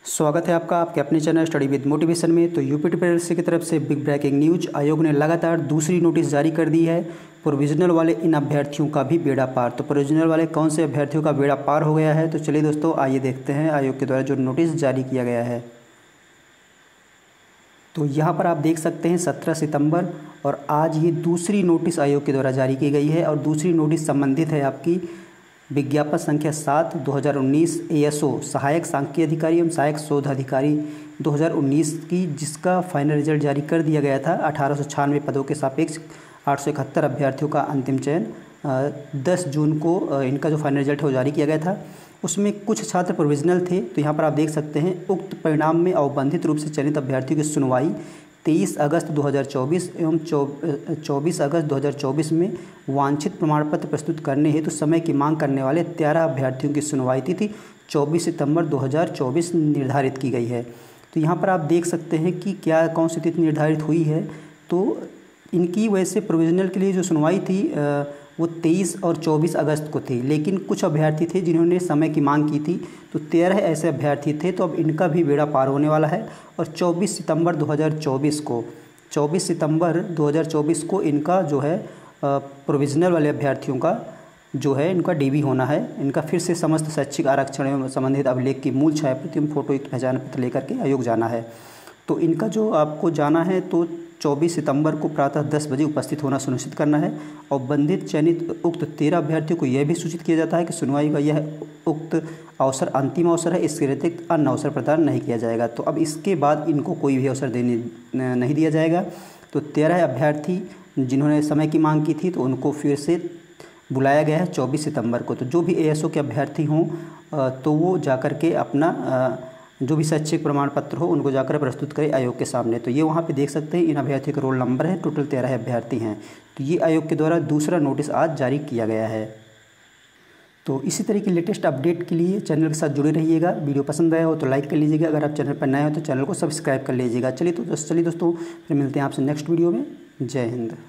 स्वागत है आपका आपके अपने चैनल स्टडी विद मोटिवेशन में। तो यूपी टीपीएससी की तरफ से बिग ब्रेकिंग न्यूज, आयोग ने लगातार दूसरी नोटिस जारी कर दी है। प्रोविजनल वाले इन अभ्यर्थियों का भी बेड़ा पार। तो प्रोविजनल वाले कौन से अभ्यर्थियों का बेड़ा पार हो गया है, तो चलिए दोस्तों आइए देखते हैं आयोग के द्वारा जो नोटिस जारी किया गया है। तो यहाँ पर आप देख सकते हैं 17 सितंबर और आज ये दूसरी नोटिस आयोग के द्वारा जारी की गई है। और दूसरी नोटिस संबंधित है आपकी विज्ञापन संख्या 7/2019 ASO सहायक सांख्यिकी अधिकारी एवं सहायक शोध अधिकारी 2019 की, जिसका फाइनल रिजल्ट जारी कर दिया गया था। 1896 पदों के सापेक्ष 871 अभ्यर्थियों का अंतिम चयन 10 जून को इनका जो फाइनल रिजल्ट है वो जारी किया गया था। उसमें कुछ छात्र प्रोविजनल थे। तो यहाँ पर आप देख सकते हैं उक्त परिणाम में अवबंधित रूप से चयनित अभ्यर्थियों की सुनवाई 23 अगस्त 2024 एवं 24 अगस्त 2024 में वांछित प्रमाण पत्र प्रस्तुत करने हेतु समय की मांग करने वाले 13 अभ्यर्थियों की सुनवाई तिथि 24 सितंबर 2024 निर्धारित की गई है। तो यहाँ पर आप देख सकते हैं कि क्या कौन सी तिथि निर्धारित हुई है। तो इनकी वैसे प्रोविजनल के लिए जो सुनवाई थी वो 23 और 24 अगस्त को थी, लेकिन कुछ अभ्यर्थी थे जिन्होंने समय की मांग की थी। तो 13 ऐसे अभ्यर्थी थे। तो अब इनका भी बेड़ा पार होने वाला है। और 24 सितंबर 2024 को इनका जो है प्रोविजनल वाले अभ्यर्थियों का जो है इनका DB होना है। इनका फिर से समस्त शैक्षिक आरक्षण एवं संबंधित अभिलेख की मूल छायाप्रति एवं फोटोयुक्त पहचान पत्र लेकर के आयोग जाना है। तो इनका जो आपको जाना है तो 24 सितंबर को प्रातः 10 बजे उपस्थित होना सुनिश्चित करना है। और बंधित चयनित उक्त 13 अभ्यर्थियों को यह भी सूचित किया जाता है कि सुनवाई का यह उक्त अवसर अंतिम अवसर है, इसके अतिरिक्त अन्य अवसर प्रदान नहीं किया जाएगा। तो अब इसके बाद इनको कोई भी अवसर नहीं दिया जाएगा। तो 13 अभ्यर्थी जिन्होंने समय की मांग की थी तो उनको फिर से बुलाया गया है 24 सितंबर को। तो जो भी ASO के अभ्यर्थी हों तो वो जाकर के अपना जो भी शैक्षिक प्रमाण पत्र हो उनको जाकर प्रस्तुत करें आयोग के सामने। तो ये वहाँ पे देख सकते हैं इन अभ्यर्थियों का रोल नंबर है। टोटल 13 अभ्यर्थी हैं। तो ये आयोग के द्वारा दूसरा नोटिस आज जारी किया गया है। तो इसी तरह की लेटेस्ट अपडेट के लिए चैनल के साथ जुड़े रहिएगा। वीडियो पसंद आया हो तो लाइक कर लीजिएगा। अगर आप चैनल पर नए हो तो चैनल को सब्सक्राइब कर लीजिएगा। चलिए दोस्तों फिर मिलते हैं आपसे नेक्स्ट वीडियो में। जय हिंद।